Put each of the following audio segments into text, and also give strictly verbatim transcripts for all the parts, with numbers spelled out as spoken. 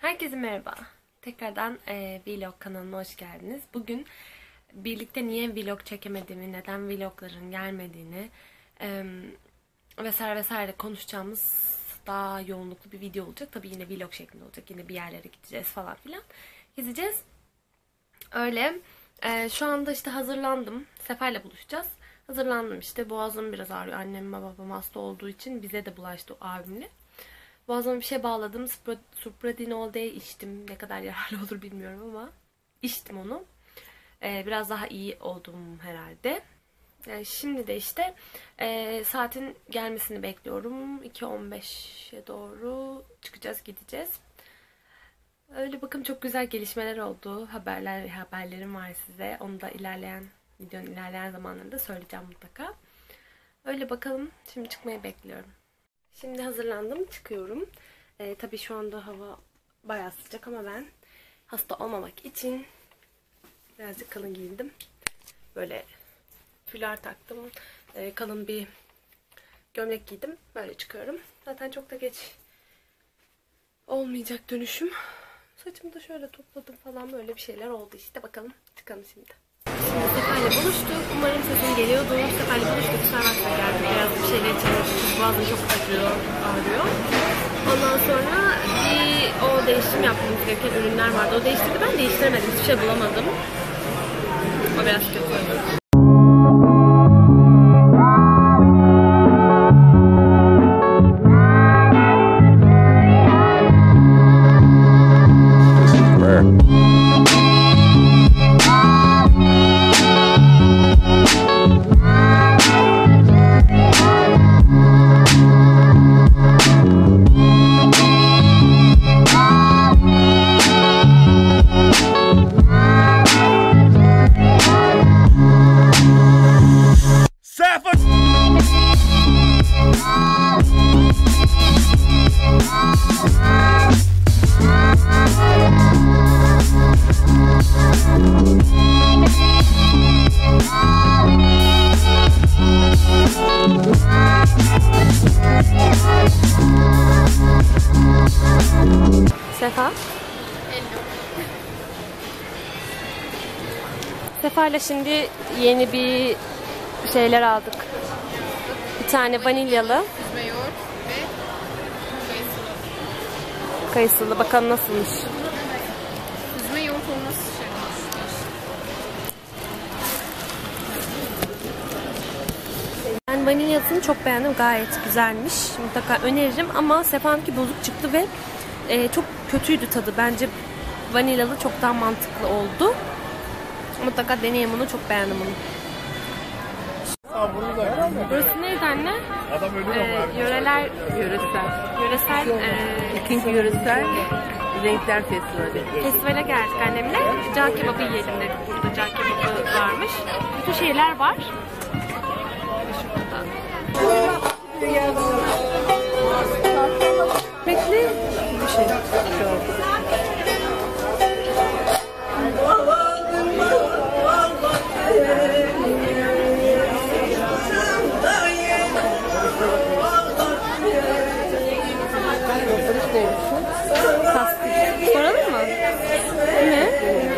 Herkese merhaba. Tekrardan e, vlog kanalıma hoş geldiniz. Bugün birlikte niye vlog çekemediğimi, neden vlogların gelmediğini e, vesaire vesaire konuşacağımız daha yoğunluklu bir video olacak. Tabii yine vlog şeklinde olacak. Yine bir yerlere gideceğiz falan filan. Gezeceğiz. Öyle. E, şu anda işte hazırlandım. Sefer'le buluşacağız. Hazırlandım işte. Boğazım biraz ağrıyor. Annem babam hasta olduğu için bize de bulaştı o abimle. Boğazıma bir şey bağladım. Supradinol diye içtim. Ne kadar yararlı olur bilmiyorum ama içtim onu. Ee, biraz daha iyi oldum herhalde. Yani şimdi de işte e, saatin gelmesini bekliyorum. iki on beşe doğru çıkacağız, gideceğiz. Öyle bakın, çok güzel gelişmeler oldu. Haberler haberlerim var size. Onu da ilerleyen videonun ilerleyen zamanlarında söyleyeceğim mutlaka. Öyle bakalım. Şimdi çıkmayı bekliyorum. Şimdi hazırlandım, çıkıyorum. Ee, tabii şu anda hava bayağı sıcak ama ben hasta olmamak için birazcık kalın giyindim. Böyle fular taktım. Ee, kalın bir gömlek giydim. Böyle çıkıyorum. Zaten çok da geç olmayacak dönüşüm. Saçımı da şöyle topladım falan, böyle bir şeyler oldu işte. Bakalım, çıkalım şimdi. Şimdi Sefa'yla buluştuk. Umarım sesim geliyordur. Sefa'yla buluştuk. Starbucks'a geldik. Biraz bir şeyler içelim. Boğazım çok acıyor, ağrıyor. Ondan sonra bir o değişim yapmamız gereken ürünler vardı. O değiştirdi. Ben değiştiremedim. Hiçbir şey bulamadım. O biraz kötü. Sefa. Sefa ile şimdi yeni bir şeyler aldık. Bir tane vanilyalı. Süzme yoğurt ve kayısılı. Kayısılı. Bakalım nasılmış. Süzme yoğurt olması şey. Ben vanilyasını çok beğendim. Gayet güzelmiş. Mutlaka öneririm ama Sefa'nınki bozuk çıktı ve e, çok kötüydü tadı. Bence vanilyalı çok daha mantıklı oldu. Mutlaka deneyin bunu. Çok beğendim bunu. Burası neydi anne? Ee, yöreler Yöresel. Yöresel e, İkinci yöresel renkler festivali. festivale geldik annemle. Cağ kebabı yiyelim dedik. Burada cağ kebabı varmış. Bütün şeyler var. Bekle. Bir şey. Tasdik. Soralım mı? Ne?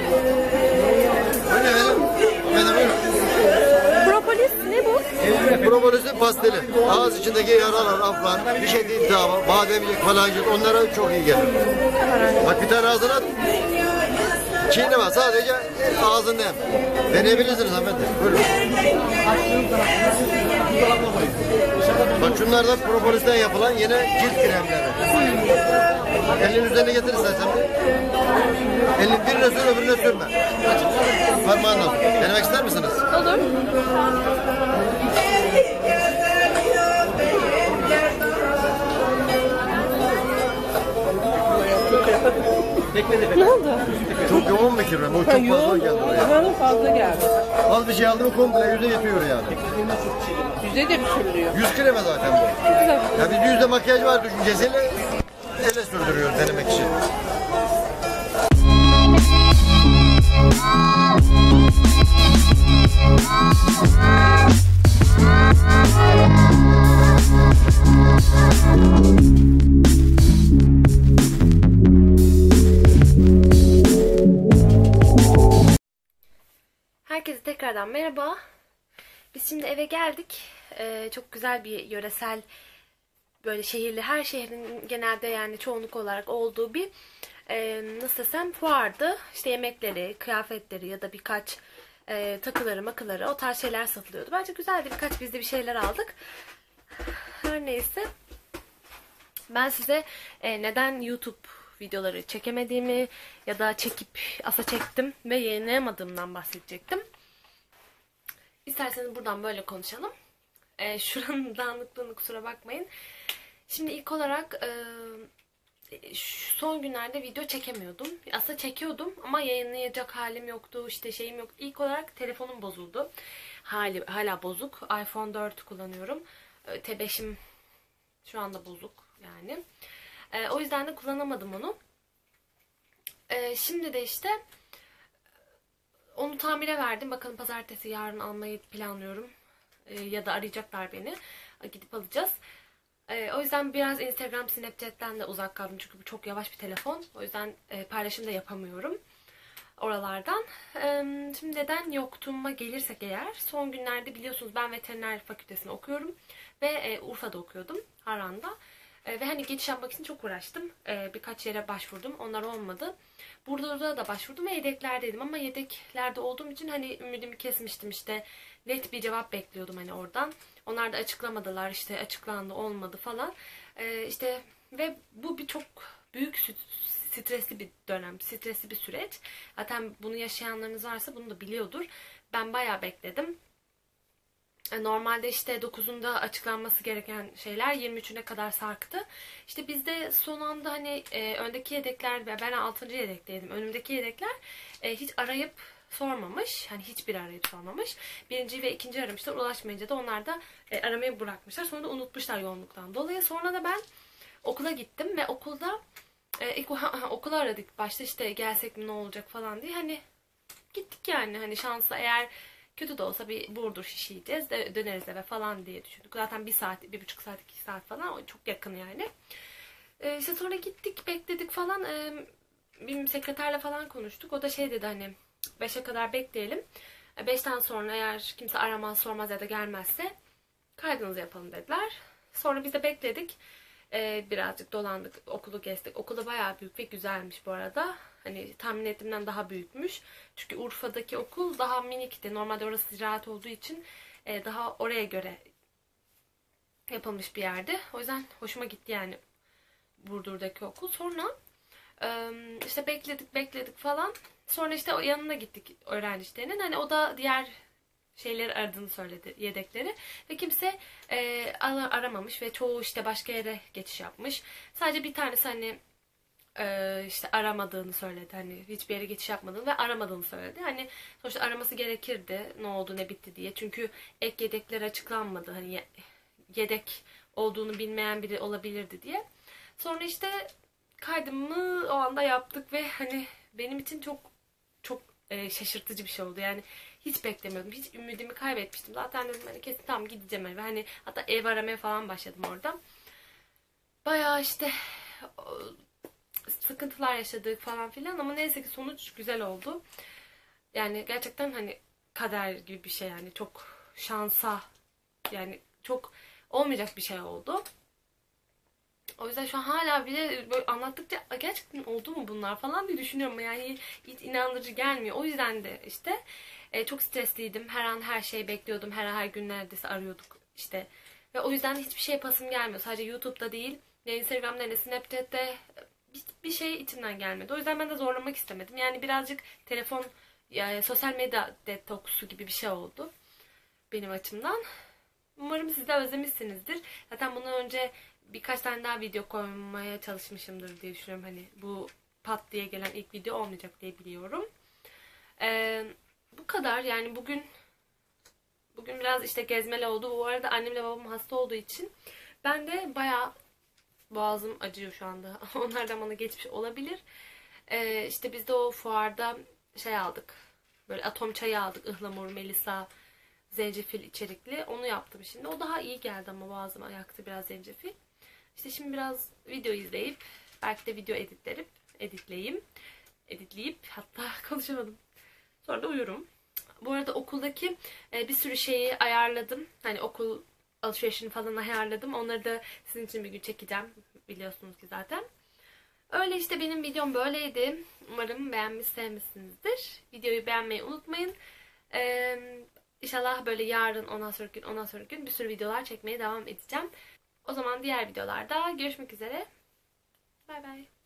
Propolis ne bu? Propolisin pasteli. Ağız içindeki yaralar, aflar, bir şey değil daha, bademcik, falancık, onlara çok iyi gelir. Bak bir tane ağzına at. Çiğneme, sadece ağzında yap. Deneyebilirsiniz Ahmet Bey. Buyurun. Bak şunlar da propolisten yapılan yine cilt kremleri. Elin üzerine getir istersen. Elin birine sür, öbürüne sürme. Parmağınla. Denemek ister misiniz? Olur. Ne oldu? Çok yoğun bir kirem. O çok fazla geldi buraya. Buranın fazla geldi. Az bir şey aldı mı komple yüze yetiyor yani. Yüze de pişiriliyor. Yüz kreme zaten bu. Ya biz yüzde makyaj var düşüncesiyle ele sürdürüyoruz denemek için. Tekrardan merhaba. Biz şimdi eve geldik. Ee, çok güzel bir yöresel, böyle şehirli, her şehrin genelde yani çoğunluk olarak olduğu bir e, nasıl desem fuardı. İşte yemekleri, kıyafetleri ya da birkaç e, takıları, makıları, o tarz şeyler satılıyordu. Bence güzeldi. Birkaç biz de bir şeyler aldık. Her neyse. Ben size e, neden YouTube videoları çekemediğimi ya da çekip asa çektim ve yayınlayamadığımdan bahsedecektim. İsterseniz buradan böyle konuşalım. E, şuranın dağınıklığını kusura bakmayın. Şimdi ilk olarak e, şu son günlerde video çekemiyordum. Aslında çekiyordum ama yayınlayacak halim yoktu. İşte şeyim yok. İlk olarak telefonum bozuldu. Hali, hala bozuk. iPhone dört kullanıyorum. E, T beşim şu anda bozuk yani. E, o yüzden de kullanamadım onu. E, şimdi de işte onu tamire verdim. Bakalım pazartesi yarın almayı planlıyorum. E, ya da arayacaklar beni. Gidip alacağız. E, o yüzden biraz Instagram, Snapchat'ten de uzak kaldım. Çünkü bu çok yavaş bir telefon. O yüzden e, paylaşım da yapamıyorum oralardan. E, şimdi neden yoktuğuma gelirsek eğer. Son günlerde biliyorsunuz ben veteriner fakültesini okuyorum. Ve e, Urfa'da okuyordum. Harran'da. E, ve hani geçiş yapmak için çok uğraştım. E, birkaç yere başvurdum. Onlar olmadı. Burada da başvurdum ve yedeklerdeydim. Ama yedeklerde olduğum için hani ümidimi kesmiştim işte. Net bir cevap bekliyordum hani oradan. Onlar da açıklamadılar, işte açıklandı, olmadı falan. E, işte ve bu bir çok büyük stresli bir dönem, stresli bir süreç. Zaten bunu yaşayanlarınız varsa bunu da biliyordur. Ben bayağı bekledim. Normalde işte dokuzunda açıklanması gereken şeyler yirmi üçüne kadar sarktı. İşte bizde son anda hani e, öndeki yedekler ve ben altıncı yedekteydim. Önümdeki yedekler e, hiç arayıp sormamış. Hani hiçbir arayıp sormamış. Birinci ve ikinci aramışlar. Ulaşmayınca da onlar da e, aramayı bırakmışlar. Sonra da unutmuşlar yoğunluktan dolayı. Sonra da ben okula gittim ve okulda e, ilk okulu aradık. Başta işte gelsek mi ne olacak falan diye. Hani gittik yani hani şansla eğer kötü de olsa bir Burdur şişi yiyeceğiz de döneriz eve falan diye düşündük. Zaten bir saat, bir buçuk saat, iki saat falan çok yakın yani. Ee, işte sonra gittik, bekledik falan. Ee, bir sekreterle falan konuştuk. O da şey dedi hani beşe kadar bekleyelim. beşten sonra eğer kimse aramaz, sormaz ya da gelmezse kaydınızı yapalım dediler. Sonra biz de bekledik. Ee, birazcık dolandık, okulu gezdik. Okulu bayağı büyük ve güzelmiş bu arada. Hani tahmin ettiğimden daha büyükmüş. Çünkü Urfa'daki okul daha minikti. Normalde orası ziraat olduğu için e, daha oraya göre yapılmış bir yerdi. O yüzden hoşuma gitti yani Burdur'daki okul. Sonra e, işte bekledik bekledik falan. Sonra işte yanına gittik öğrencilerinin. Hani o da diğer şeyleri aradığını söyledi, yedekleri. Ve kimse e, aramamış ve çoğu işte başka yere geçiş yapmış. Sadece bir tanesi hani e, işte aramadığını söyledi. Hani hiçbir yere geçiş yapmadığını ve aramadığını söyledi. Hani sonuçta araması gerekirdi ne oldu ne bitti diye. Çünkü ek yedekler açıklanmadı. Hani yedek olduğunu bilmeyen biri olabilirdi diye. Sonra işte kaydımı o anda yaptık ve hani benim için çok çok e, şaşırtıcı bir şey oldu. Yani hiç beklemiyordum. Hiç ümidimi kaybetmiştim. Zaten dedim hani kesin tamam gideceğim eve. Hani hatta ev aramaya falan başladım orada. Bayağı işte sıkıntılar yaşadık falan filan ama neyse ki sonuç güzel oldu. Yani gerçekten hani kader gibi bir şey yani çok şansa yani çok olmayacak bir şey oldu. O yüzden şu an hala bile böyle anlattıkça gerçekten oldu mu bunlar falan diye düşünüyorum. Yani hiç inandırıcı gelmiyor. O yüzden de işte e, çok stresliydim. Her an her şeyi bekliyordum. Her her gün neredeyse arıyorduk işte. Ve o yüzden hiçbir şey pasım gelmiyor. Sadece YouTube'da değil, ne Instagram'da ne Snapchat'te bir şey içimden gelmedi. O yüzden ben de zorlamak istemedim. Yani birazcık telefon, yani sosyal medya detoksu gibi bir şey oldu benim açımdan. Umarım siz de özlemişsinizdir. Zaten bundan önce birkaç tane daha video koymaya çalışmışımdır diye düşünüyorum. Hani bu pat diye gelen ilk video olmayacak diye biliyorum. Ee, bu kadar. Yani bugün bugün biraz işte gezmeli oldu. Bu arada annemle babam hasta olduğu için ben de bayağı boğazım acıyor şu anda. Onlardan bana geçmiş olabilir. Ee, işte biz de o fuarda şey aldık. Böyle atom çayı aldık. Ihlamur, melisa, zencefil içerikli. Onu yaptım şimdi. O daha iyi geldi ama boğazıma yaktı biraz zencefil. İşte şimdi biraz video izleyip belki de video editlerip editleyeyim. Editleyip hatta konuşamadım. Sonra da uyurum. Bu arada okuldaki e, bir sürü şeyi ayarladım. Hani okul alışverişini falan ayarladım. Onları da sizin için bir gün çekeceğim. Biliyorsunuz ki zaten. Öyle işte, benim videom böyleydi. Umarım beğenmiş, sevmişsinizdir. Videoyu beğenmeyi unutmayın. Ee, İnşallah böyle yarın, ondan sonraki gün, ondan sonraki gün bir sürü videolar çekmeye devam edeceğim. O zaman diğer videolarda görüşmek üzere. Bay bay.